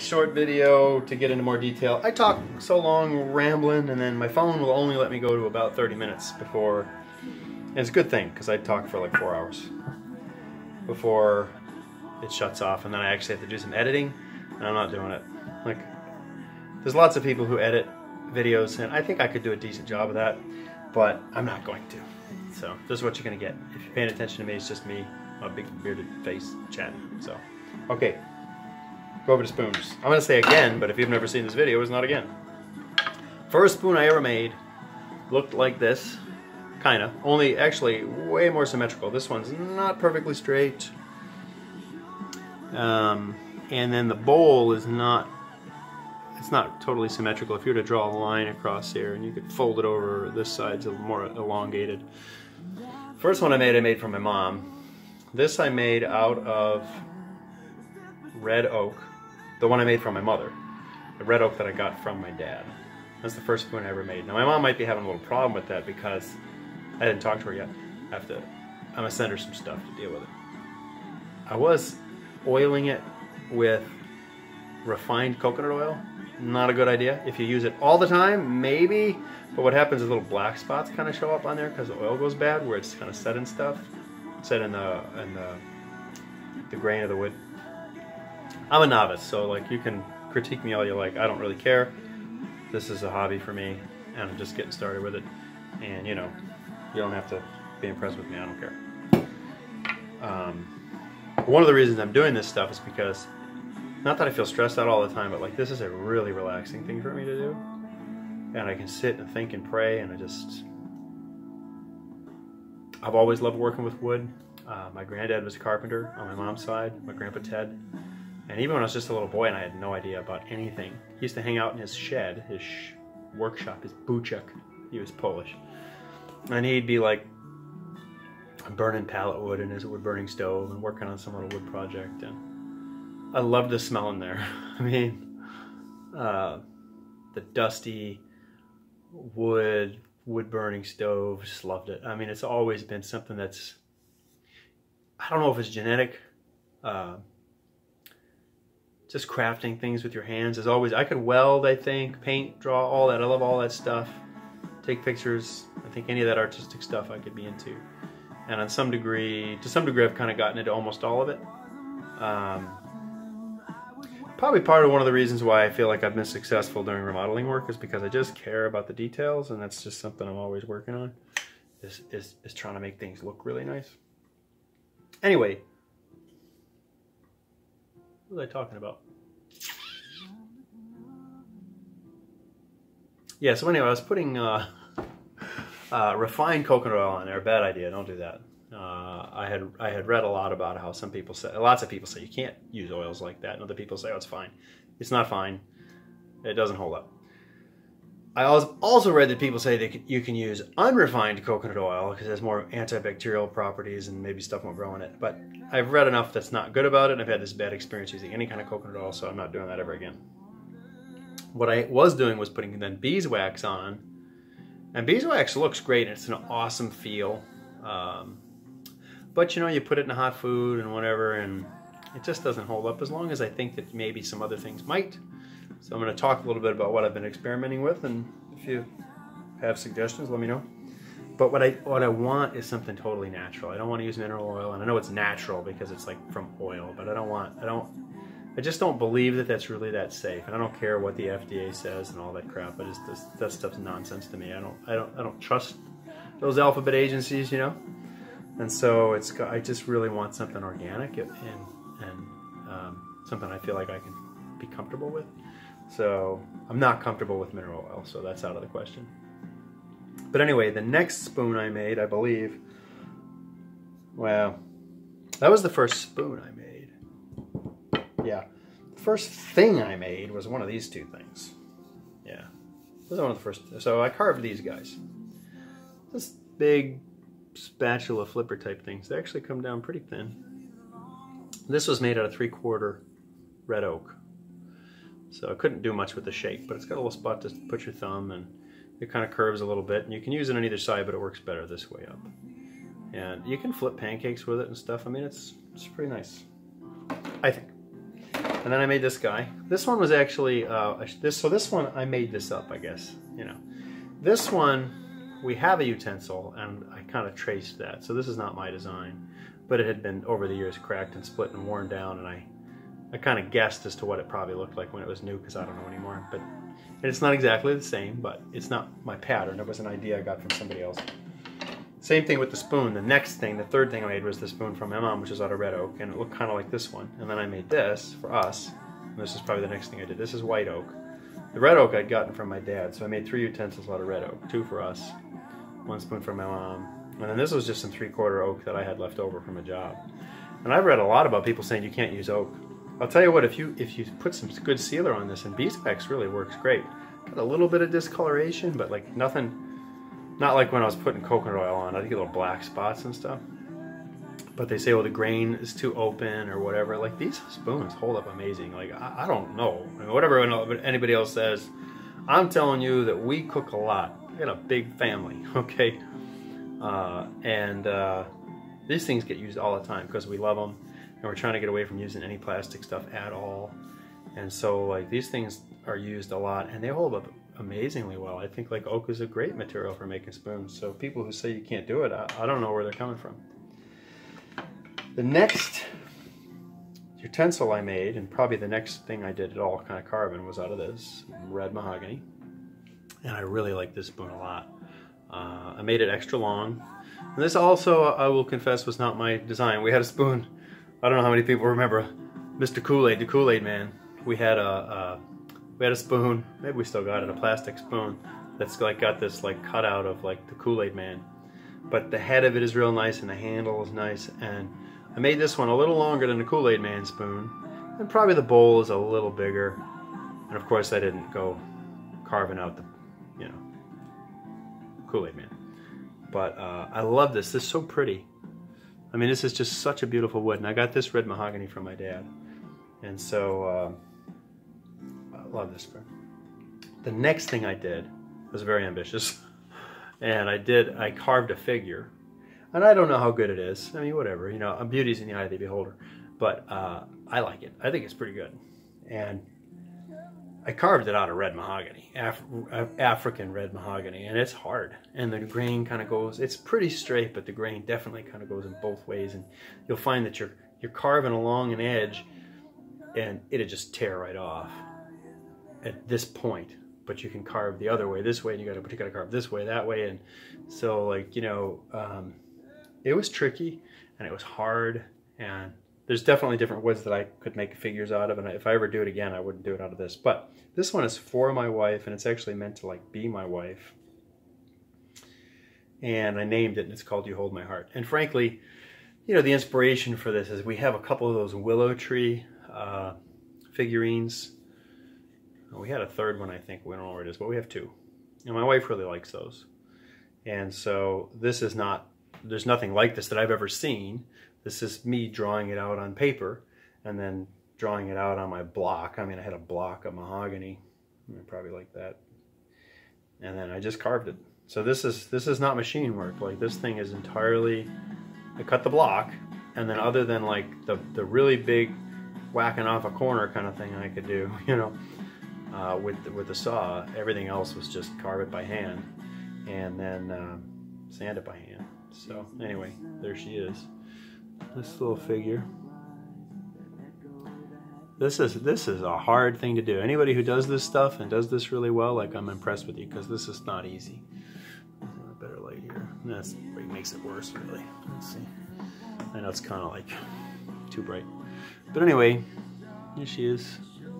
short video to get into more detail. I talk so long rambling, and then my phone will only let me go to about 30 minutes before, and it's a good thing because I talk for like 4 hours before it shuts off, and then I actually have to do some editing, and I'm not doing it. Like, there's lots of people who edit videos, and I think I could do a decent job of that, but I'm not going to. So this is what you're gonna get. If you're paying attention to me, it's just me, a big bearded face chatting. So, okay, go over to spoons. I'm gonna say again, but if you've never seen this video, it's not again. First spoon I ever made looked like this, kinda, only actually way more symmetrical. This one's not perfectly straight. And then the bowl is not, it's not totally symmetrical. If you were to draw a line across here and you could fold it over, this side's a little more elongated. First one I made for my mom. This I made out of red oak. The one I made for my mother. The red oak that I got from my dad. That's the first spoon I ever made. Now my mom might be having a little problem with that because I didn't talk to her yet. I'm gonna send her some stuff to deal with it. I was oiling it with refined coconut oil. Not a good idea. If you use it all the time, maybe, but what happens is little black spots kind of show up on there because the oil goes bad where it's kind of set in stuff, set in the grain of the wood. I'm a novice, so like you can critique me all you like. I don't really care. This is a hobby for me, and I'm just getting started with it. And you know, you don't have to be impressed with me. I don't care. One of the reasons I'm doing this stuff is because, not that I feel stressed out all the time, but like this is a really relaxing thing for me to do. And I can sit and think and pray, and I've always loved working with wood. My granddad was a carpenter on my mom's side, my grandpa Ted. And even when I was just a little boy and I had no idea about anything, he used to hang out in his shed, his workshop, his buchek. He was Polish. And he'd be like burning pallet wood in his wood burning stove and working on some little wood project. And I loved the smell in there. I mean, the dusty wood burning stove, just loved it. I mean, it's always been something that's, I don't know if it's genetic, just crafting things with your hands is always, I could weld, I think, paint, draw, all that. I love all that stuff. Take pictures. I think any of that artistic stuff I could be into. And on some degree, to some degree, I've kind of gotten into almost all of it. Probably part of one of the reasons why I feel like I've been successful doing remodeling work is because I just care about the details, and that's just something I'm always working on, is trying to make things look really nice. Anyway, what was I talking about? Yeah, so anyway, I was putting refined coconut oil on there. Bad idea, don't do that. I had read a lot about how some people say, lots of people say you can't use oils like that, and other people say, oh, it's fine. It's not fine. It doesn't hold up. I also read that people say that you can use unrefined coconut oil because it has more antibacterial properties and maybe stuff won't grow in it. But I've read enough that's not good about it, and I've had this bad experience using any kind of coconut oil, so I'm not doing that ever again. What I was doing was putting then beeswax on, and beeswax looks great, and it's an awesome feel. But you know, you put it in hot food and whatever, and it just doesn't hold up as long as I think that maybe some other things might. So I'm going to talk a little bit about what I've been experimenting with, and if you have suggestions, let me know. But what I want is something totally natural. I don't want to use mineral oil, and I know it's natural because it's like from oil, but I just don't believe that that's really that safe, and I don't care what the FDA says and all that crap. That stuff's nonsense to me. I don't trust those alphabet agencies, you know. And so I just really want something organic and something I feel like I can be comfortable with. So I'm not comfortable with mineral oil, so that's out of the question. But anyway, the next spoon I made, I believe, well, that was the first spoon I made. Yeah, the first thing I made was one of these two things. Yeah, this was one of the first. So I carved these guys. This big spatula flipper type things. They actually come down pretty thin. This was made out of 3/4 red oak. So I couldn't do much with the shape, but it's got a little spot to put your thumb, and it kind of curves a little bit, and you can use it on either side, but it works better this way up. And you can flip pancakes with it and stuff. I mean, it's pretty nice, I think. And then I made this guy. This one was actually, this one, I made this up, I guess, you know. This one, we have a utensil, and I kind of traced that. So this is not my design, but it had been, over the years, cracked and split and worn down, and I kind of guessed as to what it probably looked like when it was new, because I don't know anymore. But it's not exactly the same, but it's not my pattern. It was an idea I got from somebody else. Same thing with the spoon. The next thing, the third thing I made was the spoon from my mom, which is out of red oak, and it looked kind of like this one. And then I made this for us, and this is probably the next thing I did. This is white oak. The red oak I'd gotten from my dad, so I made 3 utensils out of red oak, 2 for us, 1 spoon for my mom, and then this was just some 3/4 oak that I had left over from a job. And I've read a lot about people saying you can't use oak. I'll tell you what, if you put some good sealer on this, and beeswax really works great. Got a little bit of discoloration, but like nothing. Not like when I was putting coconut oil on. I get little black spots and stuff. But they say, well, the grain is too open or whatever. Like, these spoons hold up amazing. Like, I don't know. I mean, whatever anybody else says, I'm telling you that we cook a lot. We got a big family, okay? These things get used all the time because we love them. And we're trying to get away from using any plastic stuff at all. And so, like, these things are used a lot, and they hold up amazingly well. I think like oak is a great material for making spoons. So people who say you can't do it, I don't know where they're coming from. The next utensil I made, and probably the next thing I did at all kind of carving, was out of this red mahogany. And I really like this spoon a lot. I made it extra long. And this also, I will confess, was not my design. We had a spoon. I don't know how many people remember Mr. Kool-Aid, the Kool-Aid Man. We had a spoon, maybe we still got it, a plastic spoon that's like got this like cutout of like the Kool-Aid Man. But the head of it is real nice and the handle is nice, and I made this one a little longer than the Kool-Aid Man spoon, and probably the bowl is a little bigger. And of course I didn't go carving out the, you know, Kool-Aid Man. But I love this. This is so pretty. I mean, this is just such a beautiful wood, and I got this red mahogany from my dad. And so I love this spoon. The next thing I did was very ambitious. And I carved a figure. And I don't know how good it is. I mean, whatever, you know, beauty's in the eye of the beholder. But I like it. I think it's pretty good. And I carved it out of red mahogany, African red mahogany, and it's hard. And the grain kind of goes, it's pretty straight, but the grain definitely kind of goes in both ways. And you'll find that you're carving along an edge, and it'll just tear right off at this point. But you can carve the other way, this way, and you gotta carve this way, that way. And so, like, you know, it was tricky and it was hard, and there's definitely different woods that I could make figures out of, and if I ever do it again, I wouldn't do it out of this. But this one is for my wife, and it's actually meant to like be my wife. And I named it, and it's called You Hold My Heart. And frankly, you know, the inspiration for this is we have a couple of those willow tree figurines. We had a third one, I think. We don't know where it is, but we have 2. And my wife really likes those. And so this is not, there's nothing like this that I've ever seen. This is me drawing it out on paper and then drawing it out on my block. I mean, I had a block of mahogany, probably like that. And then I just carved it. So this is not machine work. Like, this thing is entirely, I cut the block, and then other than like the really big whacking off a corner kind of thing I could do, you know, with the saw, everything else was just carve it by hand and then sand it by hand. So anyway, there she is. This little figure. This is a hard thing to do. Anybody who does this stuff and does this really well, like, I'm impressed with you, because this is not easy. A better light here. That's what makes it worse, really. Let's see. I know it's kind of like too bright, but anyway, here she is.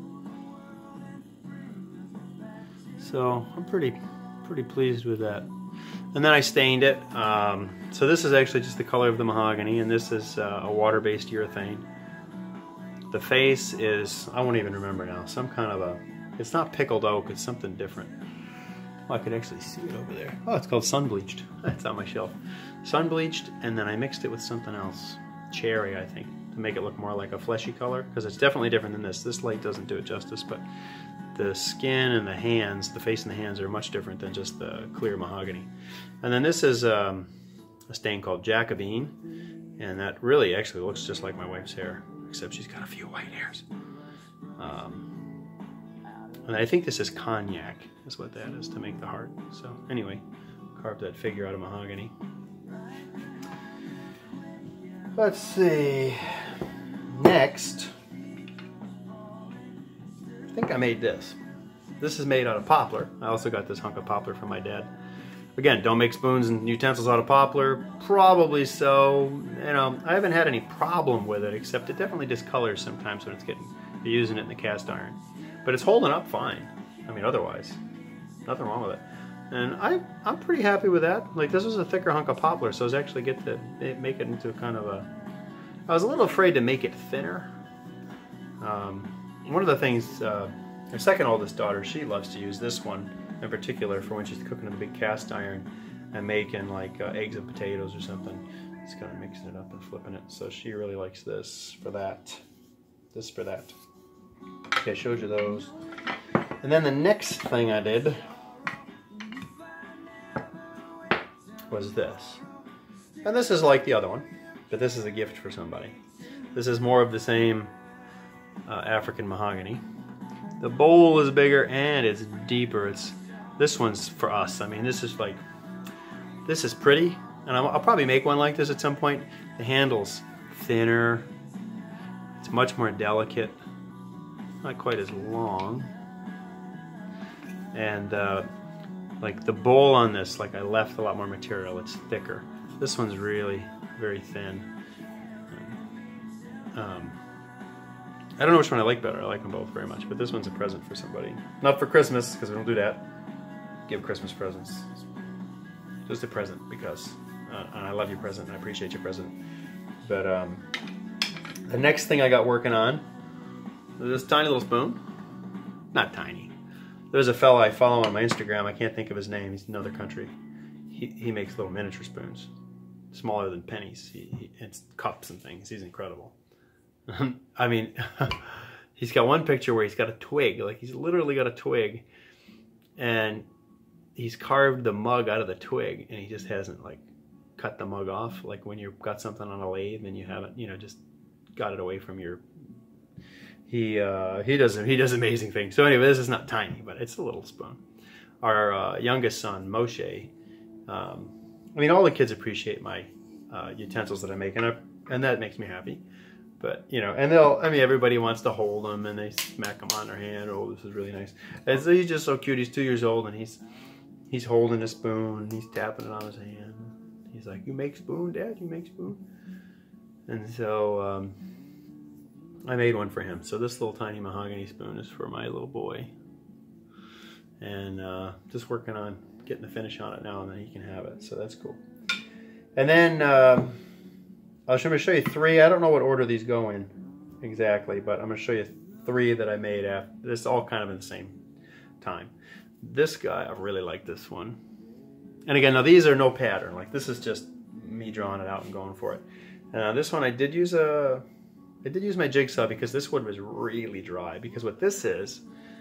So I'm pretty pleased with that. And then I stained it. So this is actually just the color of the mahogany, and this is a water-based urethane. The face is, I won't even remember now, some kind of a, it's not pickled oak, it's something different. Oh, I could actually see it over there. Oh, it's called sun-bleached. It's on my shelf. Sun-bleached, and then I mixed it with something else. Cherry, I think, to make it look more like a fleshy color, because it's definitely different than this. This light doesn't do it justice, but the skin and the hands, the face and the hands, are much different than just the clear mahogany. And then this is a stain called Jacobine, and that really actually looks just like my wife's hair, except she's got a few white hairs. And I think this is cognac, is what that is, to make the heart. So anyway, carved that figure out of mahogany. Let's see. Next, I think I made this. This is made out of poplar. I also got this hunk of poplar from my dad. Again, don't make spoons and utensils out of poplar. Probably so. You know, I haven't had any problem with it, except it definitely discolors sometimes when you're using it in the cast iron. But it's holding up fine. I mean, otherwise, nothing wrong with it. And I'm pretty happy with that. Like, this was a thicker hunk of poplar, so I was actually get to make it into kind of a... I was a little afraid to make it thinner. One of the things, our second oldest daughter, she loves to use this one in particular for when she's cooking in the big cast iron and making like eggs and potatoes or something. Just kind of mixing it up and flipping it. So she really likes this for that. This for that. Okay, I showed you those. And then the next thing I did was this. And this is like the other one, but this is a gift for somebody. This is more of the same African mahogany. The bowl is bigger and it's deeper. This one's for us. I mean, this is pretty, and I'll probably make one like this at some point. The handle's thinner. It's much more delicate. Not quite as long. And like the bowl on this, like I left a lot more material. It's thicker. This one's really very thin. I don't know which one I like better. I like them both very much, but this one's a present for somebody. Not for Christmas, because we don't do that. Give Christmas presents. Just a present, because and I love your present, and I appreciate your present. But the next thing I got working on is this tiny little spoon. Not tiny. There's a fella I follow on my Instagram. I can't think of his name. He's in another country. He makes little miniature spoons, smaller than pennies. It's cups and things. He's incredible. I mean, he's got one picture where he's got a twig. Like, he's literally got a twig, and he's carved the mug out of the twig, and he just hasn't like cut the mug off. Like when you've got something on a lathe and you haven't, you know, just got it away from your. He does amazing things. So anyway, this is not tiny, but it's a little spoon. Our youngest son, Moshe. I mean, all the kids appreciate my utensils that I make, and that makes me happy. But, you know, and everybody wants to hold them, and they smack them on their hand. Oh, this is really nice. And so he's just so cute. He's 2 years old, and he's holding a spoon, and he's tapping it on his hand. He's like, "You make spoon, Dad? You make spoon?" And so I made one for him. So this little tiny mahogany spoon is for my little boy. And just working on getting the finish on it now, and then he can have it. So that's cool. And then I'm going to show you three. I don't know what order these go in exactly, but I'm going to show you three that I made after. This is all kind of in the same time. This guy, I really like this one. And again, now these are no pattern. Like, this is just me drawing it out and going for it. This one I did use my jigsaw because this wood was really dry. Because what this is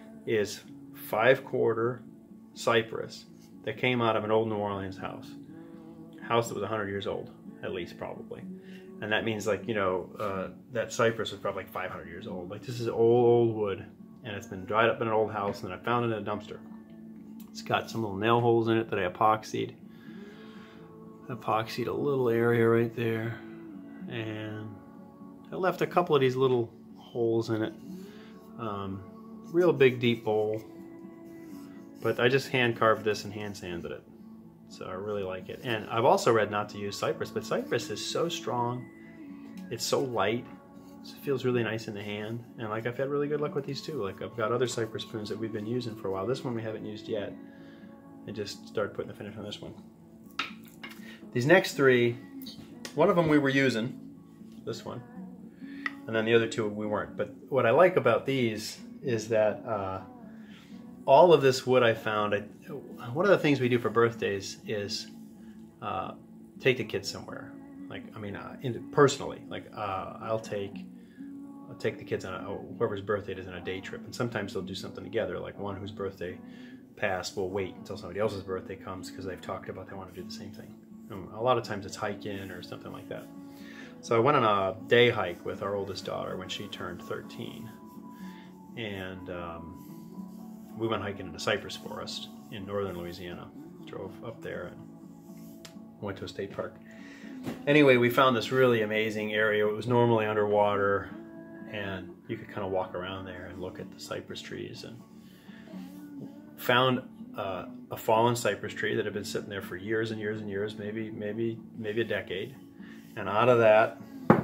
5/4 cypress that came out of an old New Orleans house that was 100 years old, at least, probably. And that means, like, you know, that cypress was probably like 500 years old. Like, this is old wood, and it's been dried up in an old house, and I found it in a dumpster. It's got some little nail holes in it that I epoxied. Epoxied a little area right there, and I left a couple of these little holes in it. Real big, deep bowl. But I just hand carved this and hand sanded it. So I really like it. And I've also read not to use cypress, but cypress is so strong. It's so light. It feels really nice in the hand. And like, I've had really good luck with these too. Like, I've got other cypress spoons that we've been using for a while. This one we haven't used yet. I just started putting the finish on this one. These next three, one of them we were using, this one, and then the other two we weren't. But what I like about these is that all of this wood I found, one of the things we do for birthdays is take the kids somewhere. Like, I mean, personally, like I'll take the kids on whoever's birthday it is on a day trip, and sometimes they'll do something together. Like, one whose birthday passed will wait until somebody else's birthday comes because they've talked about they want to do the same thing. And a lot of times it's hiking or something like that. So I went on a day hike with our oldest daughter when she turned 13. and we went hiking in the cypress forest in northern Louisiana. Drove up there and went to a state park. Anyway, we found this really amazing area. It was normally underwater, and you could kind of walk around there and look at the cypress trees, and found a fallen cypress tree that had been sitting there for years and years and years, maybe a decade. And out of that,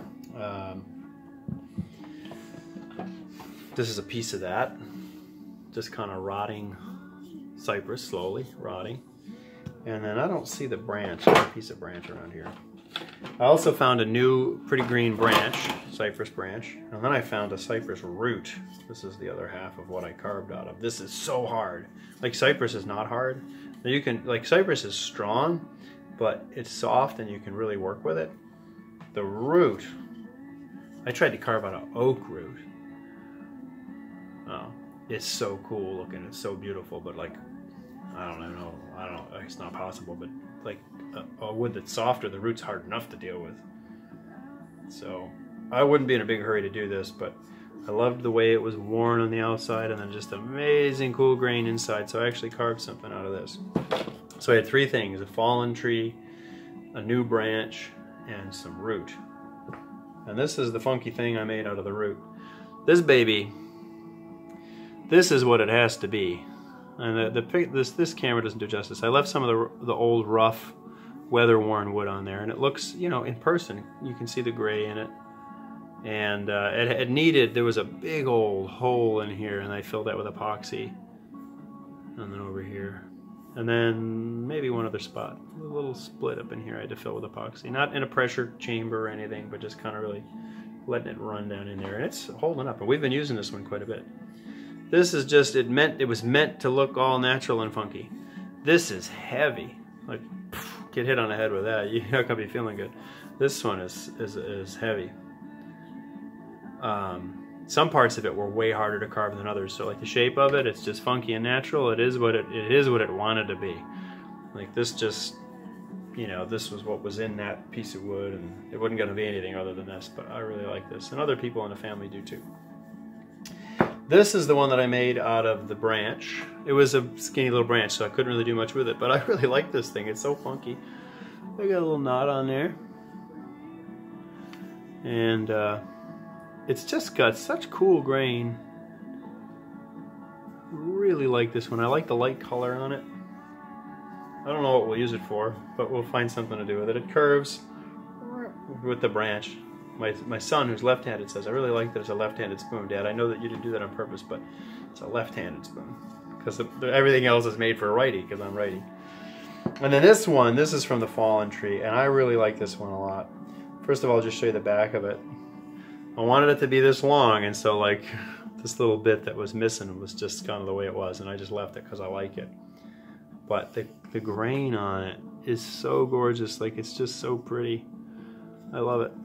this is a piece of that, just kind of rotting cypress, slowly rotting. And then I don't see the branch, there's a piece of branch around here. I also found a new pretty green branch, cypress branch, and then I found a cypress root. This is the other half of what I carved out of. This is so hard. Like, cypress is not hard. You can, like, cypress is strong, but it's soft and you can really work with it. The root, I tried to carve out an oak root. Oh, it's so cool looking, it's so beautiful, but like, I don't know, it's not possible, but like a wood that's softer, the root's hard enough to deal with. So I wouldn't be in a big hurry to do this, but I loved the way it was worn on the outside and then just amazing cool grain inside. So I actually carved something out of this. So I had three things: a fallen tree, a new branch, and some root. And this is the funky thing I made out of the root. This baby, this is what it has to be. And this camera doesn't do justice. I left some of the old rough weather-worn wood on there, and it looks, you know, in person you can see the gray in it. And it needed, there was a big old hole in here, and I filled that with epoxy. And then over here, and then maybe one other spot, a little split up in here I had to fill with epoxy. Not in a pressure chamber or anything, but just kind of really letting it run down in there, and it's holding up. And we've been using this one quite a bit. This is just, it was meant to look all natural and funky. This is heavy. Like, get hit on the head with that, you're not gonna be feeling good. This one is heavy. Some parts of it were way harder to carve than others. So like the shape of it, it's just funky and natural. It is what it wanted to be. Like this just, you know, this was what was in that piece of wood, and it wasn't gonna be anything other than this, but I really like this. And other people in the family do too. This is the one that I made out of the branch. It was a skinny little branch, so I couldn't really do much with it, but I really like this thing. It's so funky. I got a little knot on there. And it's just got such cool grain. Really like this one. I like the light color on it. I don't know what we'll use it for, but we'll find something to do with it. It curves with the branch. My son, who's left-handed, says, I really like that it's a left-handed spoon, Dad. I know that you didn't do that on purpose, but it's a left-handed spoon. Because everything else is made for a righty, because I'm righty. And then this one, this is from the fallen tree, and I really like this one a lot. First of all, I'll just show you the back of it. I wanted it to be this long, and so like this little bit that was missing was just kind of the way it was, and I just left it because I like it. But the grain on it is so gorgeous, like it's just so pretty. I love it.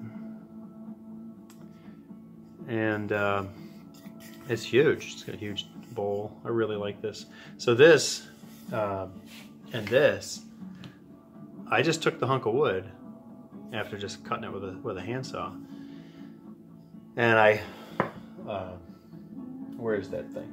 And it's huge. It's got a huge bowl. I really like this. So this and this, I just took the hunk of wood after just cutting it with a handsaw, and I where's that thing?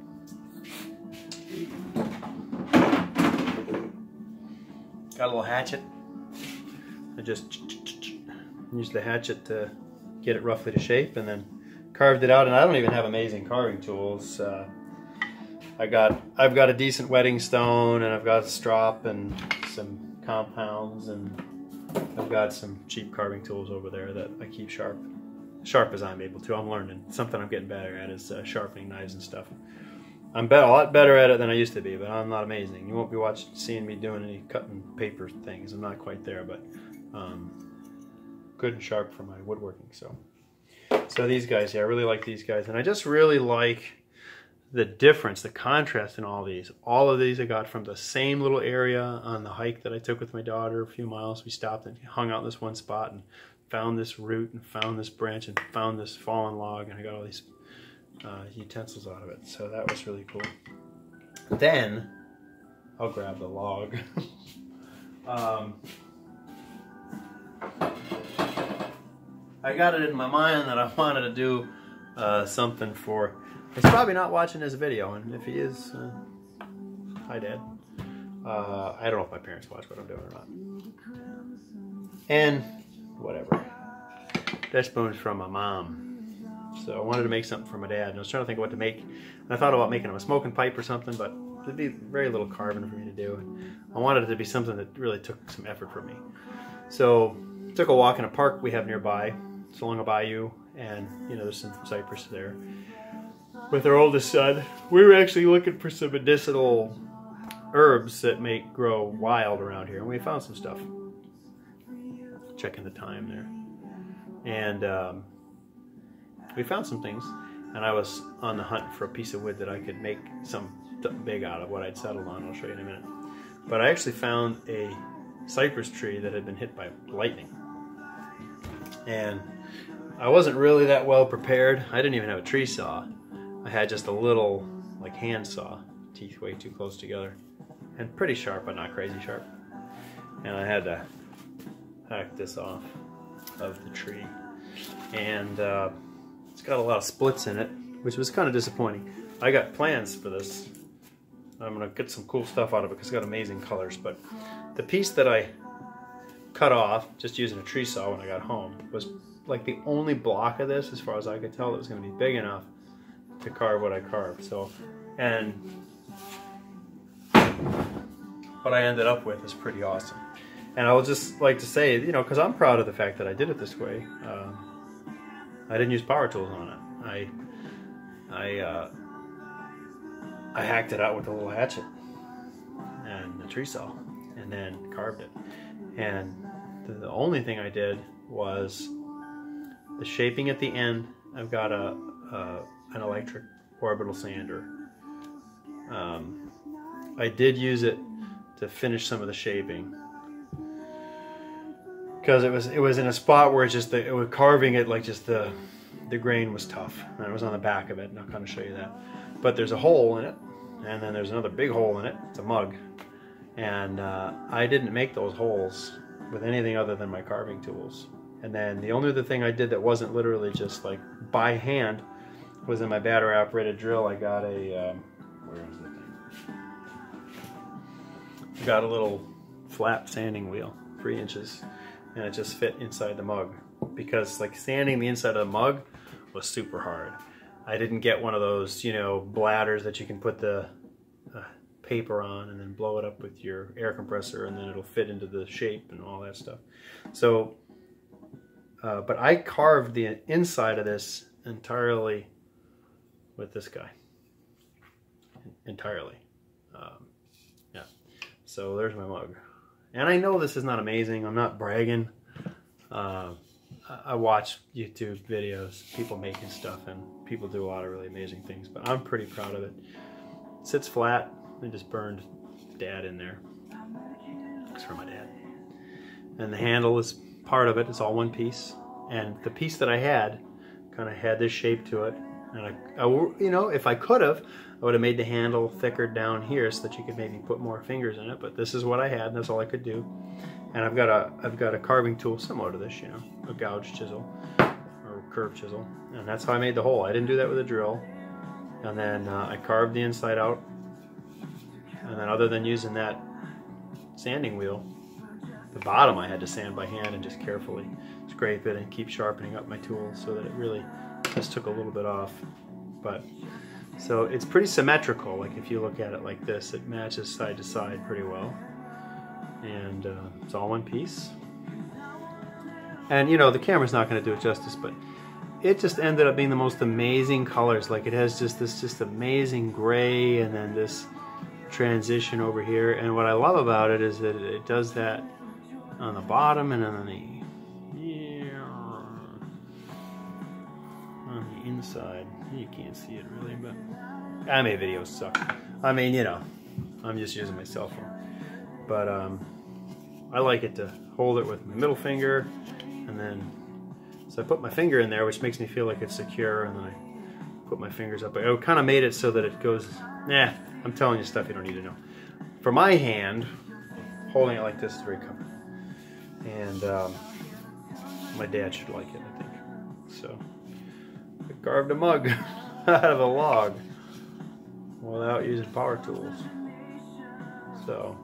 Got a little hatchet. I just used the hatchet to get it roughly to shape, and then carved it out. And I don't even have amazing carving tools. I've got a decent whetting stone, and I've got a strop and some compounds, and I've got some cheap carving tools over there that I keep sharp as I'm able to. I'm learning. Something I'm getting better at is sharpening knives and stuff. I'm a lot better at it than I used to be, but I'm not amazing. You won't be seeing me doing any cutting paper things. I'm not quite there, but good and sharp for my woodworking. So these guys, yeah, I really like these guys, and I just really like the difference, the contrast in all these. All of these I got from the same little area on the hike that I took with my daughter a few miles. We stopped and hung out in this one spot and found this root and found this branch and found this fallen log, and I got all these utensils out of it. So that was really cool. Then I'll grab the log. I got it in my mind that I wanted to do something for He's probably not watching this video, and if he is, hi Dad. I don't know if my parents watch what I'm doing or not. And whatever. That spoon's from my mom. So I wanted to make something for my dad, and I was trying to think of what to make. And I thought about making him a smoking pipe or something, but there'd be very little carving for me to do. And I wanted it to be something that really took some effort from me. So I took a walk in a park we have nearby. It's along a bayou, and you know, there's some cypress there. With our oldest son, we were actually looking for some medicinal herbs that grow wild around here, and we found some stuff. Checking the time there. And we found some things, and I was on the hunt for a piece of wood that I could make something big out of, what I'd settled on. I'll show you in a minute. But I actually found a cypress tree that had been hit by lightning. And I wasn't really that well prepared. I didn't even have a tree saw. I had just a little, like, hand saw, teeth way too close together. And pretty sharp, but not crazy sharp. And I had to hack this off of the tree. And it's got a lot of splits in it, which was kind of disappointing. I got plans for this. I'm gonna get some cool stuff out of it because it's got amazing colors. But the piece that I cut off, just using a tree saw when I got home, was like the only block of this, as far as I could tell, that was gonna be big enough to carve what I carved. So, and what I ended up with is pretty awesome. And I would just like to say, you know, because I'm proud of the fact that I did it this way. I didn't use power tools on it. I hacked it out with a little hatchet and a tree saw, and then carved it. And the only thing I did was the shaping at the end. I've got an electric orbital sander. I did use it to finish some of the shaping, because it was in a spot where it was carving it, like, just the grain was tough, and it was on the back of it, and I'll kind of show you that. But there's a hole in it, and then there's another big hole in it. It's a mug, and I didn't make those holes with anything other than my carving tools. And then the only other thing I did that wasn't literally just like by hand was in my battery operated drill. I got a where is the thing? I got a little flat sanding wheel, 3 inches. And it just fit inside the mug, because like sanding the inside of the mug was super hard. I didn't get one of those, you know, bladders that you can put the paper on and then blow it up with your air compressor, and then it'll fit into the shape and all that stuff. So, but I carved the inside of this entirely with this guy. Entirely. Yeah. So there's my mug. And I know this is not amazing. I'm not bragging. I watch YouTube videos, people making stuff, and people do a lot of really amazing things, but I'm pretty proud of it. It sits flat. I just burned Dad in there. It's for my dad. And the handle is part of it. It's all one piece. And the piece that I had kind of had this shape to it. And I you know, if I could have, I would have made the handle thicker down here so that you could maybe put more fingers in it. But this is what I had, and that's all I could do. And I've got a carving tool similar to this, you know, a gouge chisel or curved chisel, and that's how I made the hole. I didn't do that with a drill. And then I carved the inside out. And then, other than using that sanding wheel, the bottom I had to sand by hand and just carefully scrape it and keep sharpening up my tool so that it really just took a little bit off. But so it's pretty symmetrical. Like, if you look at it like this, it matches side to side pretty well. And it's all one piece. And you know, the camera's not going to do it justice, but it just ended up being the most amazing colors. Like, it has just this amazing gray, and then this transition over here. And what I love about it is that it does that on the bottom and on the inside. You can't see it really, but I mean, videos suck. I mean, you know, I'm just using my cell phone. But I like it to hold it with my middle finger, and then so I put my finger in there, which makes me feel like it's secure, and then I put my fingers up. I kind of made it so that it goes, yeah, I'm telling you stuff you don't need to know. For my hand, holding it like this is very comfortable. And my dad should like it, I think. So I carved a mug. out of a log without using power tools. So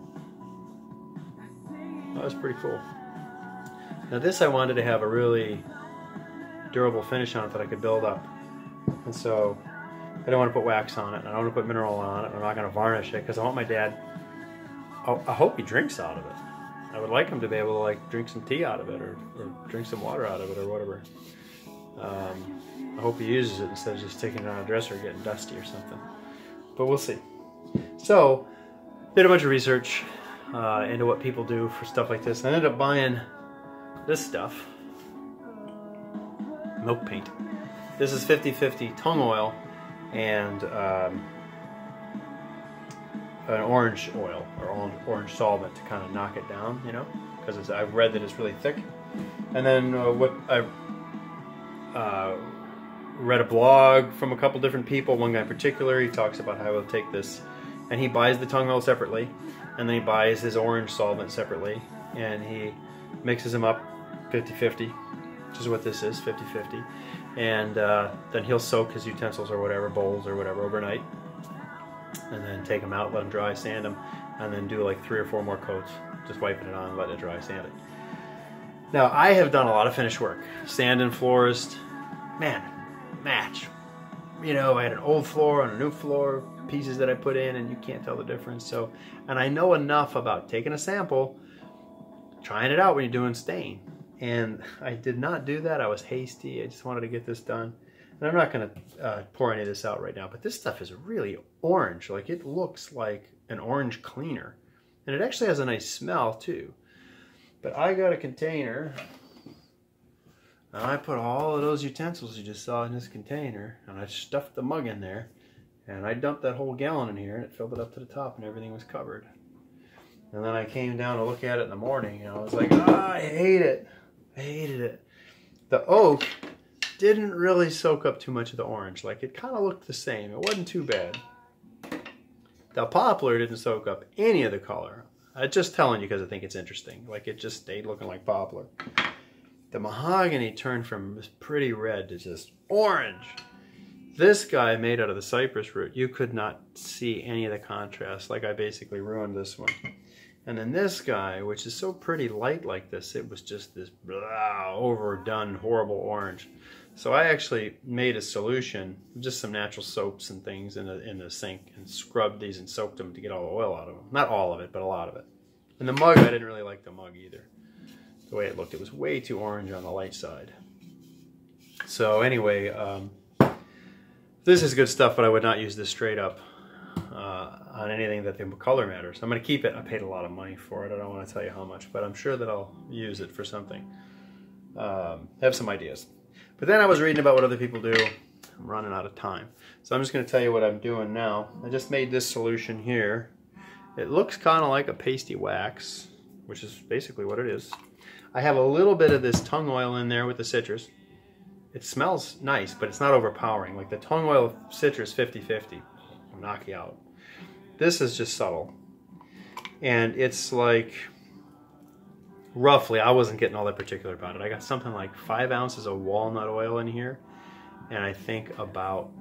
that was pretty cool. Now this I wanted to have a really durable finish on it that I could build up. And so I don't want to put wax on it, and I don't want to put mineral on it. I'm not going to varnish it because I want my dad, I hope he drinks out of it. I would like him to be able to like drink some tea out of it or drink some water out of it or whatever. I hope he uses it instead of just taking it on a dresser and getting dusty or something. But we'll see. So, did a bunch of research into what people do for stuff like this. I ended up buying this stuff. Milk paint. This is 50-50 tung oil and an orange oil or orange solvent to kind of knock it down, you know, because I've read that it's really thick. And then what I read a blog from a couple different people. One guy in particular, he talks about how he'll take this, and he buys the tung oil separately, and then he buys his orange solvent separately, and he mixes them up 50-50, which is what this is, 50-50. And then he'll soak his utensils or whatever, bowls or whatever, overnight, and then take them out, let them dry, sand them, and then do like 3 or 4 more coats, just wiping it on, let it dry, sand it. Now, I have done a lot of finish work, sand and florist, man, match. You know, I had an old floor and a new floor, pieces that I put in, and you can't tell the difference. So, and I know enough about taking a sample, trying it out when you're doing stain. And I did not do that. I was hasty. I just wanted to get this done. And I'm not going to pour any of this out right now, but this stuff is really orange. Like, it looks like an orange cleaner. And it actually has a nice smell too. But I got a container, and I put all of those utensils you just saw in this container, and I stuffed the mug in there, and I dumped that whole gallon in here, and it filled it up to the top, and everything was covered. And then I came down to look at it in the morning, and I was like, I hate it. I hated it. The oak didn't really soak up too much of the orange. Like, it kind of looked the same. It wasn't too bad. The poplar didn't soak up any of the color. I'm just telling you because I think it's interesting. Like, it just stayed looking like poplar. The mahogany turned from this pretty red to just orange. This guy made out of the cypress root, you could not see any of the contrast. Like, I basically ruined this one. And then this guy, which is so pretty light like this, it was just this blah, overdone, horrible orange. So I actually made a solution, just some natural soaps and things in the sink, and scrubbed these and soaked them to get all the oil out of them. Not all of it, but a lot of it. And the mug, I didn't really like the mug either. The way it looked, it was way too orange on the light side. So anyway, this is good stuff, but I would not use this straight up on anything that the color matters. I'm going to keep it. I paid a lot of money for it. I don't want to tell you how much, but I'm sure that I'll use it for something. Have some ideas. But then I was reading about what other people do. I'm running out of time. So I'm just going to tell you what I'm doing now. I just made this solution here. It looks kind of like a pasty wax, which is basically what it is. I have a little bit of this tung oil in there with the citrus. It smells nice, but it's not overpowering. Like the tung oil citrus 50-50 will knock you out. This is just subtle. And it's like, roughly, I wasn't getting all that particular about it. I got something like 5 ounces of walnut oil in here, and I think about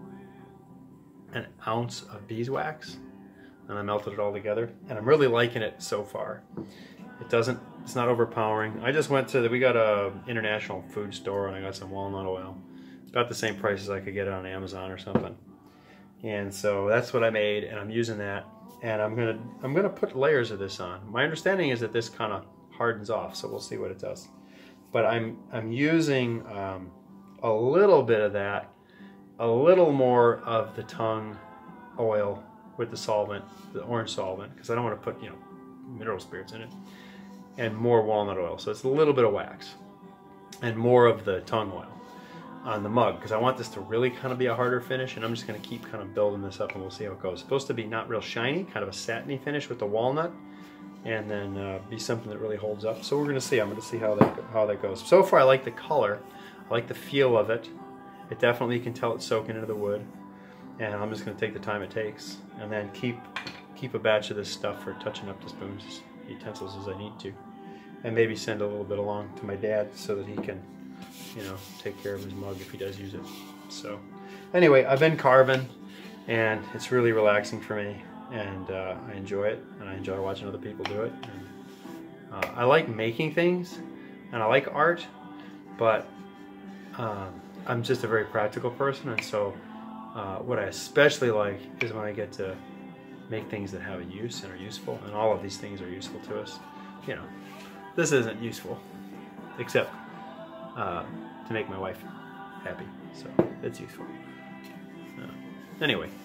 an ounce of beeswax. And I melted it all together, and I'm really liking it so far. It's not overpowering. I just went to we got a international food store, and I got some walnut oil. It's about the same price as I could get it on Amazon or something. And so that's what I made, and I'm using that. And I'm gonna put layers of this on. My understanding is that this kind of hardens off, so we'll see what it does. But I'm using a little bit of that, a little more of the tung oil with the solvent, the orange solvent, because I don't want to put, you know, mineral spirits in it, and more walnut oil. So it's a little bit of wax and more of the tung oil on the mug, because I want this to really kind of be a harder finish, and I'm just going to keep kind of building this up, and we'll see how it goes. It's supposed to be not real shiny, kind of a satiny finish with the walnut, and then be something that really holds up. So we're going to see. I'm going to see how that goes. So far, I like the color. I like the feel of it. It definitely, you can tell it's soaking into the wood. And I'm just going to take the time it takes, and then keep a batch of this stuff for touching up the spoons, utensils as I need to, and maybe send a little bit along to my dad so that he can, you know, take care of his mug if he does use it. So anyway, I've been carving, and it's really relaxing for me, and I enjoy it, and I enjoy watching other people do it. And, I like making things, and I like art, but I'm just a very practical person, and so what I especially like is when I get to make things that have a use and are useful, and all of these things are useful to us. You know, this isn't useful, except to make my wife happy, so it's useful. Anyway,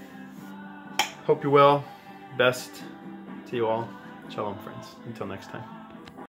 hope you're well. Best to you all. Shalom, friends. Until next time.